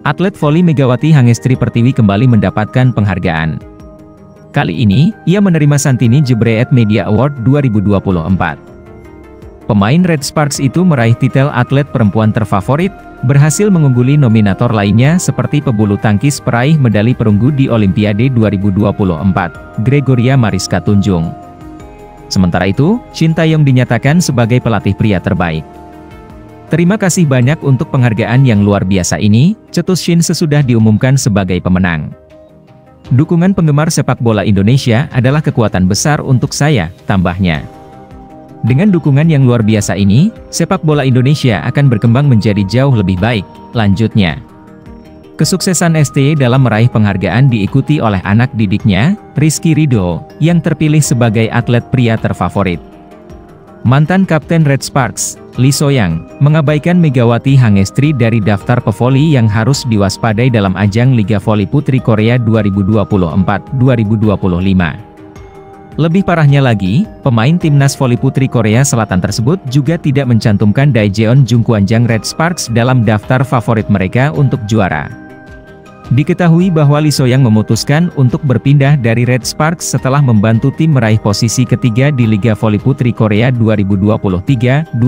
Atlet voli Megawati Hangestri Pertiwi kembali mendapatkan penghargaan. Kali ini, ia menerima Santini Jebreet Media Award 2024. Pemain Red Sparks itu meraih titel atlet perempuan terfavorit, berhasil mengungguli nominator lainnya seperti pebulu tangkis peraih medali perunggu di Olimpiade 2024, Gregoria Mariska Tunjung. Sementara itu, Shin Taeyong dinyatakan sebagai pelatih pria terbaik. Terima kasih banyak untuk penghargaan yang luar biasa ini, cetus Shin sesudah diumumkan sebagai pemenang. Dukungan penggemar sepak bola Indonesia adalah kekuatan besar untuk saya, tambahnya. Dengan dukungan yang luar biasa ini, sepak bola Indonesia akan berkembang menjadi jauh lebih baik, lanjutnya. Kesuksesan STY dalam meraih penghargaan diikuti oleh anak didiknya, Rizky Ridho, yang terpilih sebagai atlet pria terfavorit. Mantan Kapten Red Sparks, Lee So-young, mengabaikan Megawati Hangestri dari daftar pevoli yang harus diwaspadai dalam ajang Liga Voli Putri Korea 2024-2025. Lebih parahnya lagi, pemain timnas voli putri Korea Selatan tersebut juga tidak mencantumkan Daejeon Jungkwanjang Red Sparks dalam daftar favorit mereka untuk juara. Diketahui bahwa Lee So-young memutuskan untuk berpindah dari Red Sparks setelah membantu tim meraih posisi ketiga di Liga Voli Putri Korea 2023-2024.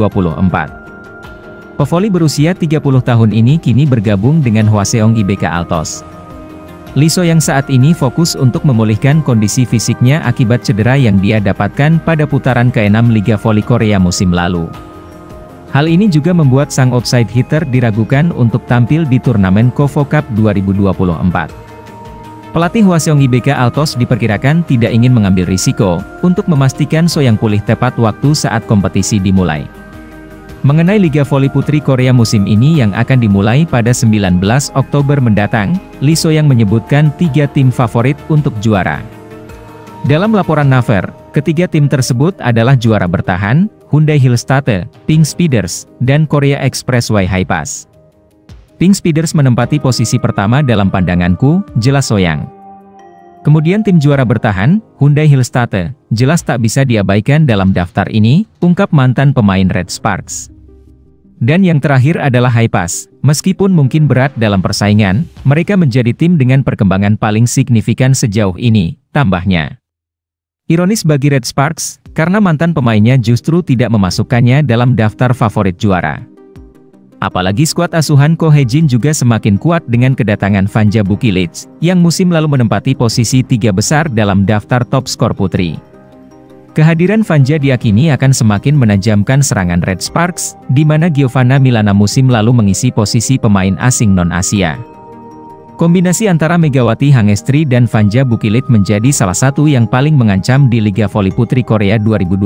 Pevoli berusia 30 tahun ini kini bergabung dengan Hwaseong IBK Altos. Lee So-young saat ini fokus untuk memulihkan kondisi fisiknya akibat cedera yang dia dapatkan pada putaran ke-6 Liga Voli Korea musim lalu. Hal ini juga membuat sang outside hitter diragukan untuk tampil di turnamen KOFO Cup 2024. Pelatih Hwaseong IBK Altos diperkirakan tidak ingin mengambil risiko untuk memastikan So-young pulih tepat waktu saat kompetisi dimulai. Mengenai Liga Voli Putri Korea musim ini yang akan dimulai pada 19 Oktober mendatang, Lee So-young menyebutkan 3 tim favorit untuk juara. Dalam laporan Naver, ketiga tim tersebut adalah juara bertahan, Hyundai Hillstate, Pink Speeders, dan Korea Expressway Hi-Pass. Pink Speeders menempati posisi pertama dalam pandanganku, jelas So-young. Kemudian tim juara bertahan, Hyundai Hillstate, jelas tak bisa diabaikan dalam daftar ini, ungkap mantan pemain Red Sparks. Dan yang terakhir adalah Hi-Pass, meskipun mungkin berat dalam persaingan, mereka menjadi tim dengan perkembangan paling signifikan sejauh ini, tambahnya. Ironis bagi Red Sparks, karena mantan pemainnya justru tidak memasukkannya dalam daftar favorit juara. Apalagi skuad asuhan Ko Hae-jin juga semakin kuat dengan kedatangan Vanja Bukilic, yang musim lalu menempati posisi 3 besar dalam daftar top skor putri. Kehadiran Vanja diyakini akan semakin menajamkan serangan Red Sparks, di mana Giovanna Milana musim lalu mengisi posisi pemain asing non-Asia. Kombinasi antara Megawati Hangestri dan Vanja Bukilic menjadi salah satu yang paling mengancam di Liga Voli Putri Korea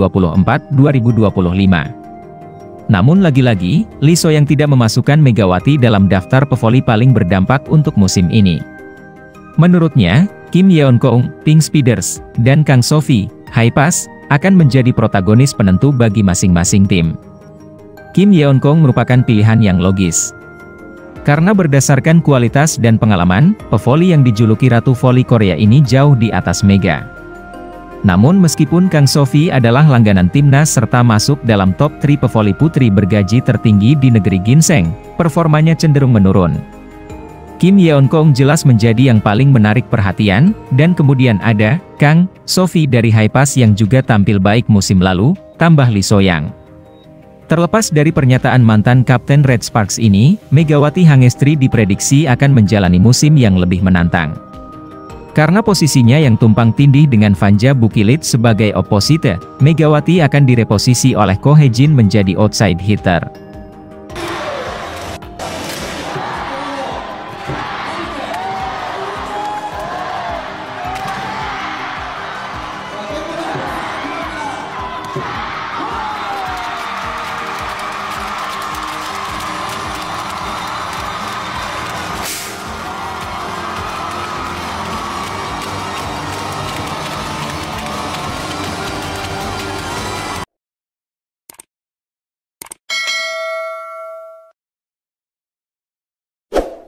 2024-2025. Namun lagi-lagi, Lee So-young tidak memasukkan Megawati dalam daftar pevoli paling berdampak untuk musim ini. Menurutnya, Kim Yeon-kong, Pink Speeders, dan Kang So-fi, Hi-Pass, akan menjadi protagonis penentu bagi masing-masing tim. Kim Yeon-kong merupakan pilihan yang logis. Karena berdasarkan kualitas dan pengalaman, pevoli yang dijuluki Ratu Voli Korea ini jauh di atas Mega. Namun meskipun Kang So-fi adalah langganan timnas serta masuk dalam top 3 pevoli putri bergaji tertinggi di negeri ginseng, performanya cenderung menurun. Kim Yeon-kong jelas menjadi yang paling menarik perhatian, dan kemudian ada Kang So-fi dari Hi-Pass yang juga tampil baik musim lalu, tambah Lee So-young. Terlepas dari pernyataan mantan Kapten Red Sparks ini, Megawati Hangestri diprediksi akan menjalani musim yang lebih menantang. Karena posisinya yang tumpang tindih dengan Vanja Bukilic sebagai oposite, Megawati akan direposisi oleh Ko Hae-jin menjadi outside hitter.